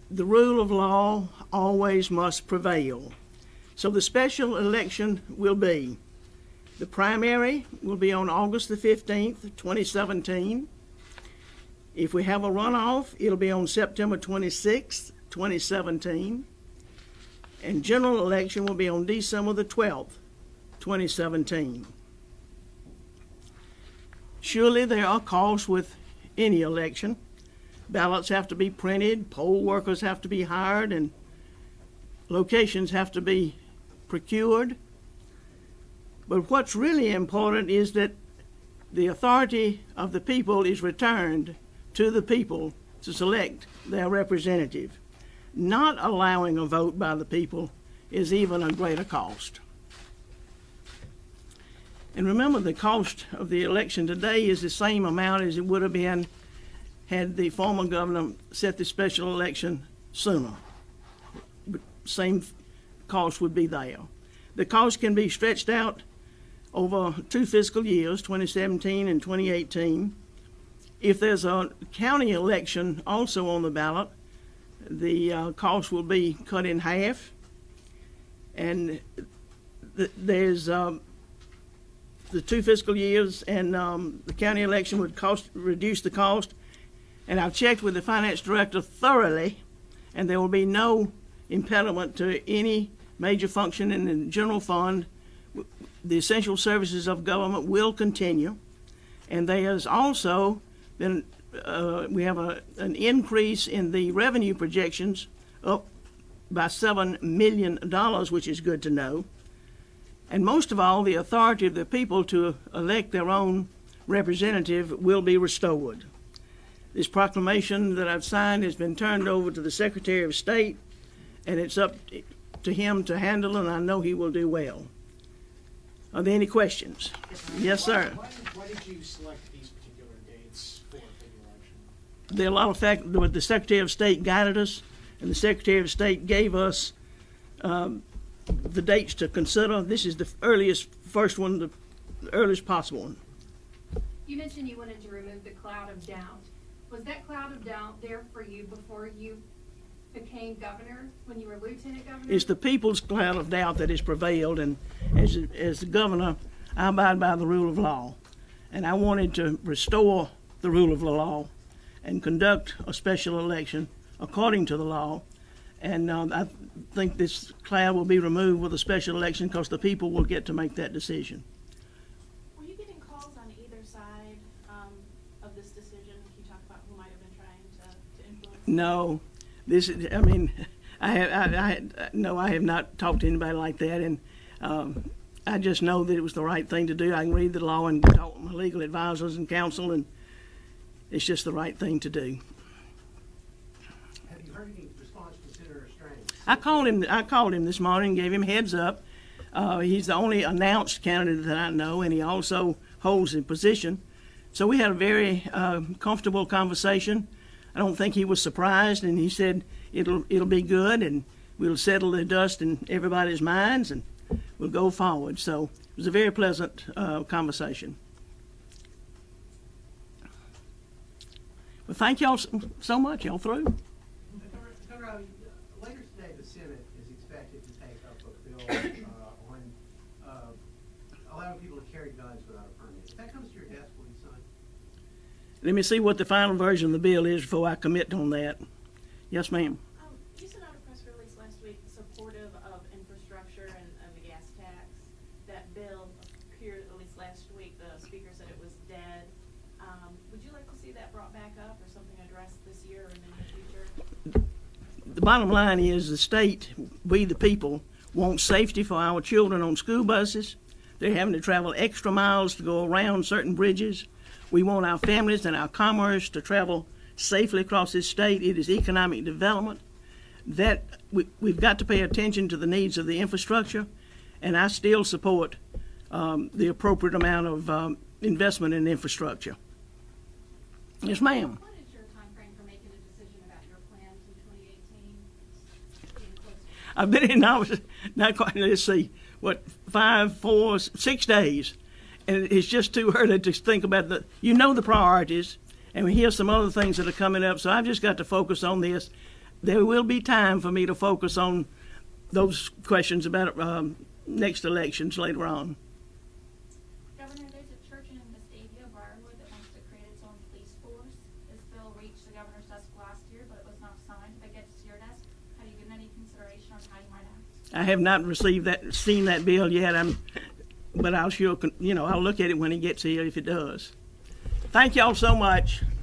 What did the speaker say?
the rule of law always must prevail. So the special election will be, the primary will be on August the 15th, 2017. If we have a runoff, it'll be on September 26th, 2017. And general election will be on December the 12th, 2017. Surely there are costs with any election. Ballots have to be printed, poll workers have to be hired, and locations have to be procured. But what's really important is that the authority of the people is returned to the people to select their representative. Not allowing a vote by the people is even a greater cost. And remember, the cost of the election today is the same amount as it would have been had the former governor set the special election sooner. Same cost would be there. The cost can be stretched out over 2 fiscal years, 2017 and 2018. If there's a county election also on the ballot, the cost will be cut in half. And there's the 2 fiscal years, and the county election would reduce the cost. And I've checked with the finance director thoroughly, and there will be no impediment to any major function in the general fund. The essential services of government will continue, and there has also been we have an increase in the revenue projections up by $7 million, which is good to know. And most of all, the authority of the people to elect their own representative will be restored. This proclamation that I've signed has been turned over to the Secretary of State, and it's up to him to handle, and I know he will do well. Are there any questions? Yes, sir. Why did you select these particular dates for the election? There are a lot of facts. The Secretary of State guided us, and the Secretary of State gave us the dates to consider. This is the first one, the earliest possible one. You mentioned you wanted to remove the cloud of doubt. Was that cloud of doubt there for you before you became governor, when you were lieutenant governor? It's the people's cloud of doubt that has prevailed, and as the governor, I abide by the rule of law. And I wanted to restore the rule of the law and conduct a special election according to the law. And I think this cloud will be removed with a special election because the people will get to make that decision. Were you getting calls on either side of this decision? Can you talk about who might have been trying to influence? No, this is, I mean, I have not talked to anybody like that, and I just know that it was the right thing to do. I can read the law and talk to my legal advisors and counsel, and it's just the right thing to do. Have you heard any response from Senator Strange? I called him this morning, gave him heads up. He's the only announced candidate that I know, and he also holds a position. So we had a very comfortable conversation. I don't think he was surprised, and he said it'll be good, and we'll settle the dust in everybody's minds, and we'll go forward. So it was a very pleasant conversation. Well, thank y'all so much. Y'all through? Governor, later today, the Senate is expected to take up a bill on allowing people to carry guns without a permit. If that comes to your desk, will you sign? Let me see what the final version of the bill is before I commit on that. Yes, ma'am. You sent out a press release last week supportive of infrastructure and the gas tax. That bill appeared, at least last week, the speaker said it was dead. Would you like to see that brought back up or something addressed this year or in the near future? The bottom line is the state, we the people, want safety for our children on school buses. They're having to travel extra miles to go around certain bridges. We want our families and our commerce to travel safely across this state. It is economic development. That we've got to pay attention to the needs of the infrastructure, and I still support the appropriate amount of investment in infrastructure. Yes, ma'am. What is your time frame for making a decision about your plans in 2018? I've been in office, not quite, let's see, what, 5, 4, 6 days. And it's just too early to think about the priorities, and we hear some other things that are coming up, so I've just got to focus on this. there will be time for me to focus on those questions about next elections later on. Governor, there's a church in Vestavia, Briarwood, that wants to create its own police force. This bill reached the governor's desk last year, but it was not signed. If it gets to your desk, have you given any consideration on how you might act? I have not seen that bill yet. But I'll sure, I'll look at it when it gets here if it does. Thank y'all so much.